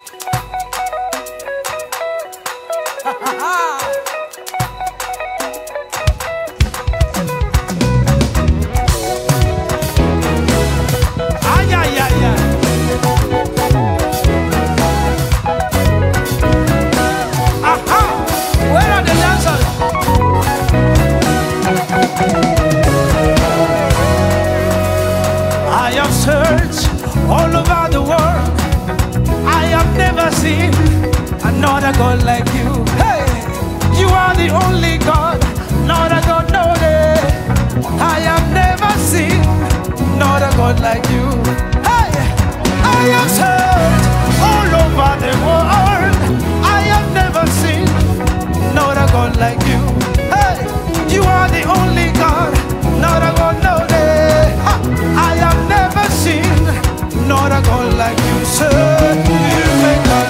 All over the world, I have never seen another God like you. Hey, you are the only God, not a God, no day. I have never seen another God like you. Hey, I have searched all over the world, I have never seen another God like you. Hey, you are the only God, not a God, no day. I have never seen not a God like you, sir. You make a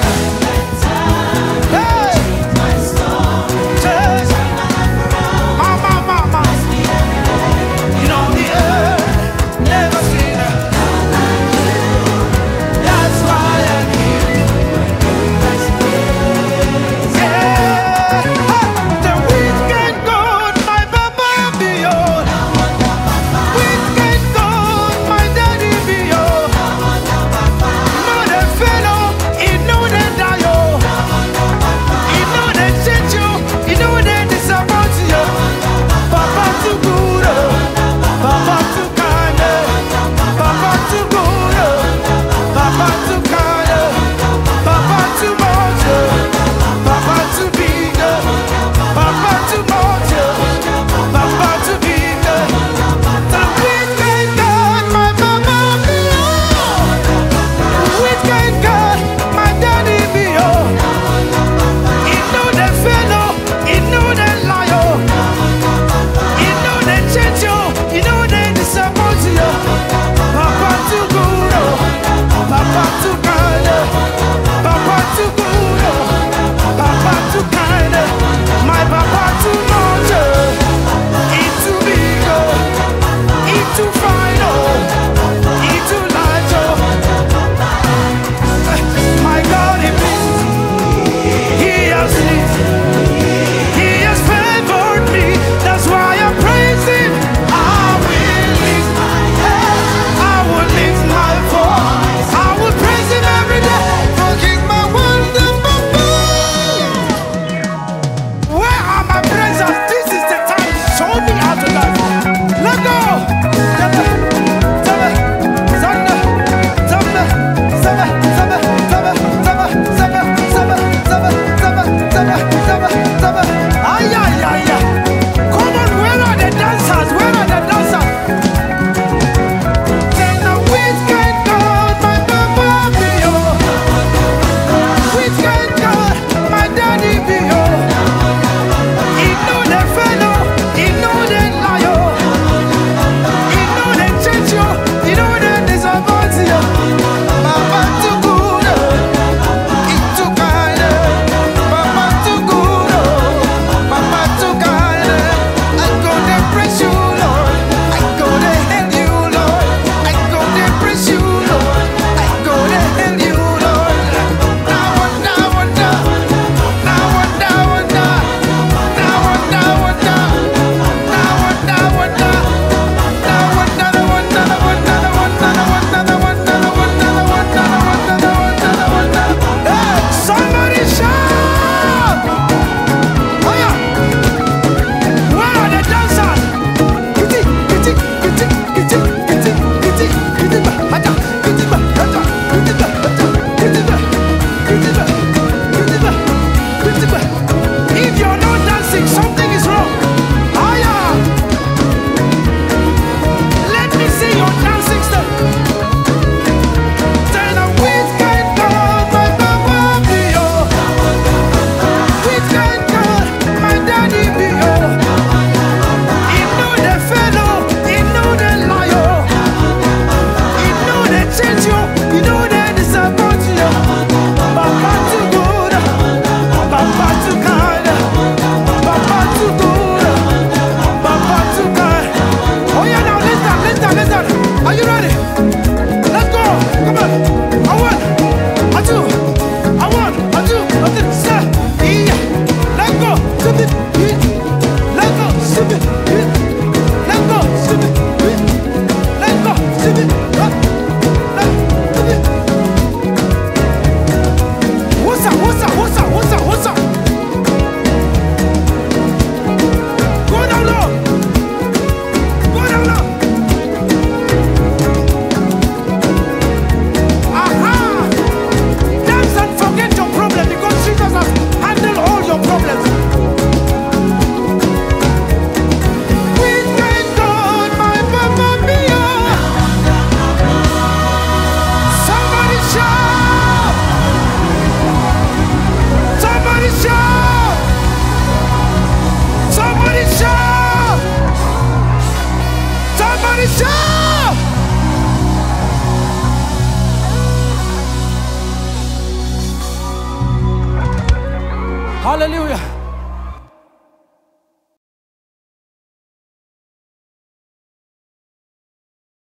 hey, my story, mama, in all the earth, never seen a God like you. That's Hallelujah.